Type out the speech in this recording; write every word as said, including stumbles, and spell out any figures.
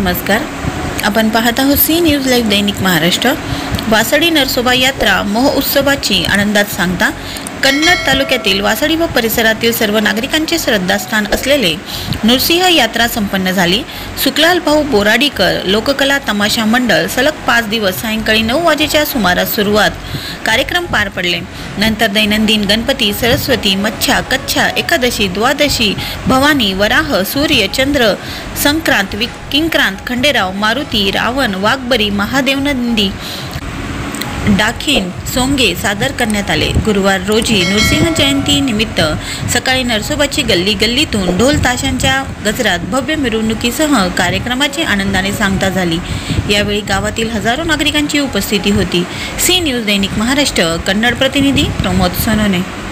नमस्कार. आपण पाहत आहोत सी न्यूज लाईव्ह दैनिक महाराष्ट्र. वासडी नरसोबा यात्रा महोत्सवाची आनंदात सांगता. कन्नड तालुक्यातील वासडी व परिसरातील सर्व नागरिकांचे श्रद्धास्थान असलेले नृसिंह यात्रा संपन्न झाली. सुखलाल भाऊ बोराडीकर लोककला तमाशा मंडळ सलग पाच दिवस सायंकाळी नऊ वाजेच्या सुमारास सुरुवात कार्यक्रम पार पडले. नंतर दैनंदिन गणपती, सरस्वती, मच्छा, कच्छा, एकादशी, द्वादशी, भवानी, वराह, सूर्य, चंद्र, संक्रांत, किंक्रांत, खंडेराव, मारुती, रावण, वाघबरी, महादेवनंदी, डाखीन, सोंगे सादर करण्यात आले. गुरुवार रोजी नृसिंह जयंती निमित्त सकाळी नरसोबाची गल्ली गल्लीतून ढोल ताशांच्या गजरात भव्य मिरवणुकीसह कार्यक्रमाची आनंदाने सांगता झाली. यावेळी गावातील हजारो नागरिकांची उपस्थिती होती. सी न्यूज दैनिक महाराष्ट्र कन्नड प्रतिनिधी प्रमोद सोनोने.